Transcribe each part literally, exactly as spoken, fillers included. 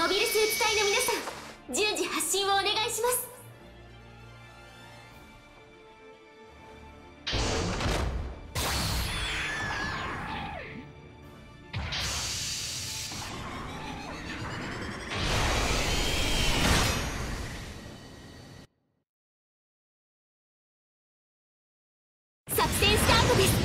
モビルスーツ隊の皆さん、順次発進をお願いします。作戦スタートです。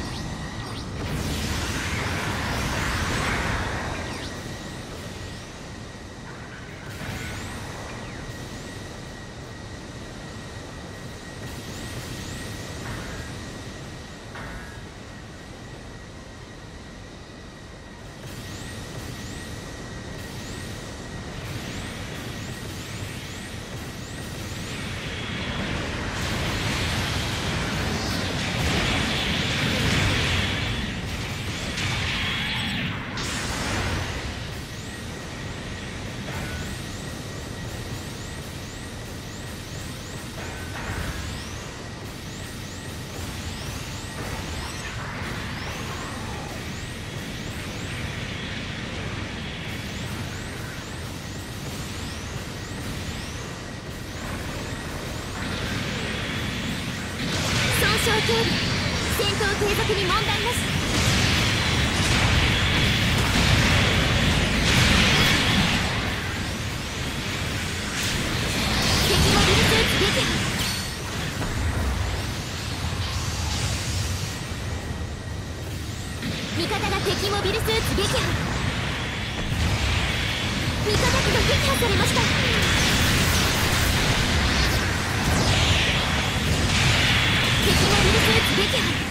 損傷警備、戦闘継続に問題なし。敵モビルスーツ撃破。味方が敵モビルスーツ撃破。味方機が撃破されました。敵モビルスーツ撃破。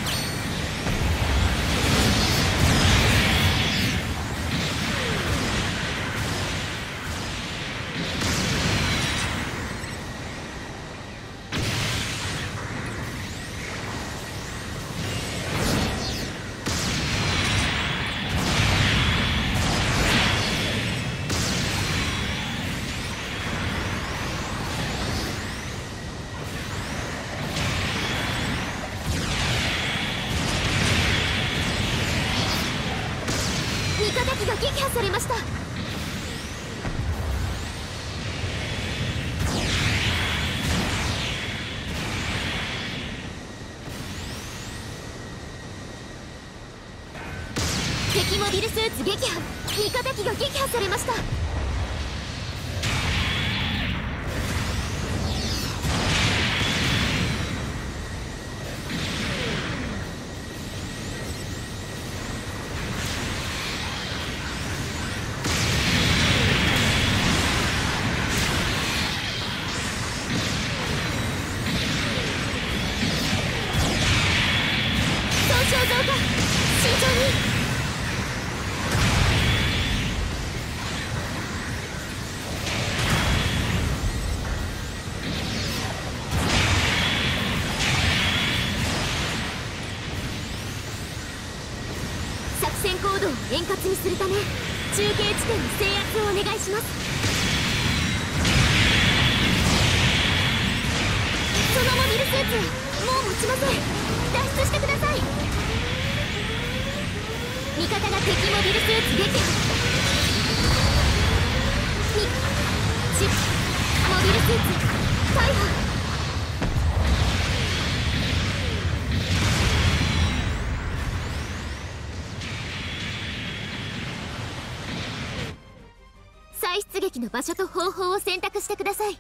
味方機が撃破されました。敵モビルスーツ撃破。味方機が撃破されました。損傷増加、慎重に。作戦行動を円滑にするため、中継地点の制圧をお願いします。そのモビルスーツはもう持ちません。脱出してください。味方が敵モビルスーツ撃破。みちモビルスーツ大破。再出撃の場所と方法を選択してください。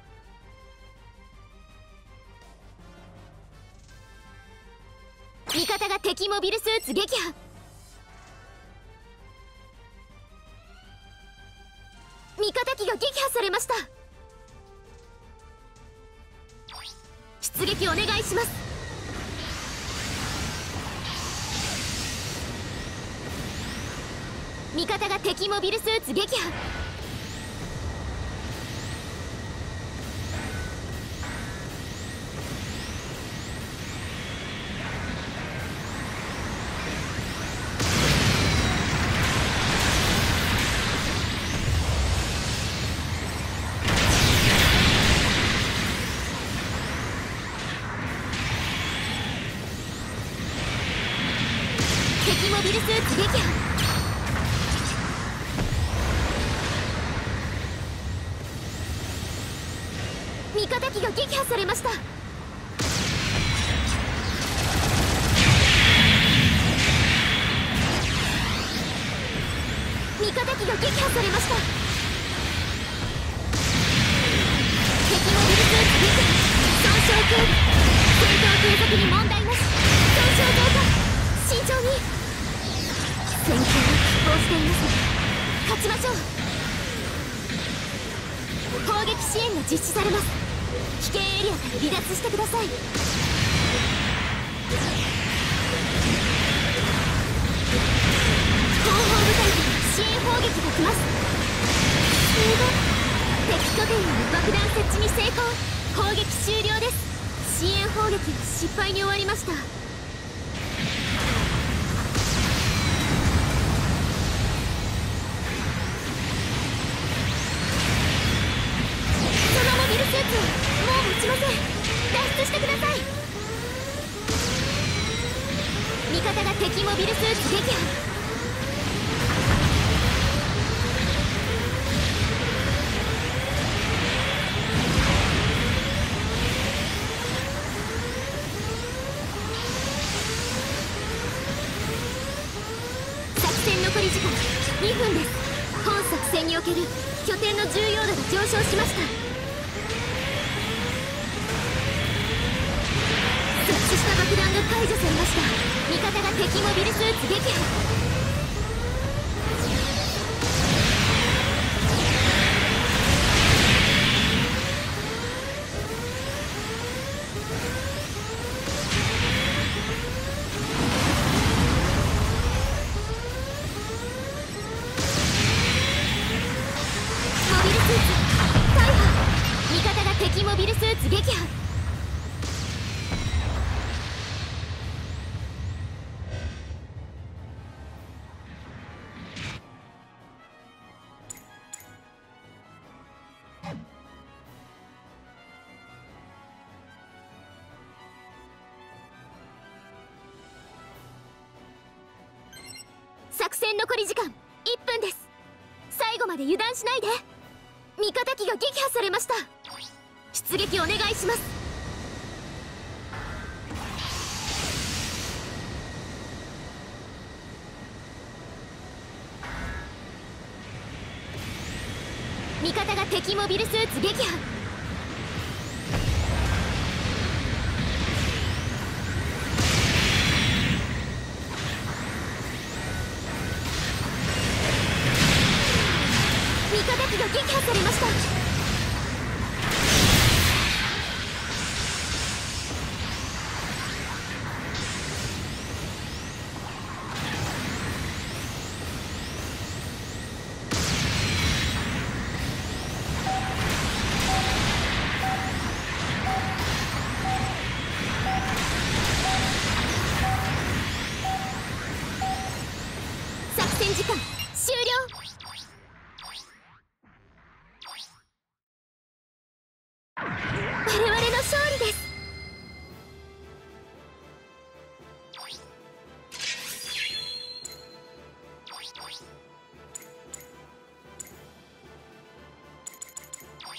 味方が敵モビルスーツ撃破。味方機が撃破されました。出撃お願いします。味方が敵モビルスーツ撃破。敵モビルスーツ撃破。 味方機が撃破されました。味方機が撃破されました。敵モビルスーツ撃破、損傷警備、戦闘継続に問題なし、損傷増加、慎重に。戦況は拮抗しています。勝ちましょう。砲撃支援が実施されます。危険エリアから離脱してください。後方部隊から支援砲撃が来ます。すごい。敵拠点への爆弾設置に成功。砲撃終了です。支援砲撃は失敗に終わりました。そのモビルスーツはもう持ちません。脱出してください。味方が敵モビルスーツ撃破。残り時間にふんです。本作戦における拠点の重要度が上昇しました。設置した爆弾が解除されました。味方が敵モビルスーツ撃破。敵モビルスーツ撃破。作戦残り時間いっぷんです。最後まで油断しないで。味方機が撃破されました。出撃お願いします。味方が敵モビルスーツ撃破。味方機が撃破されました。時間終了。我々の勝利です。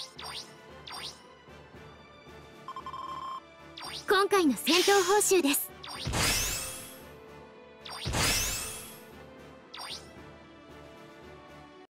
今回の戦闘報酬です。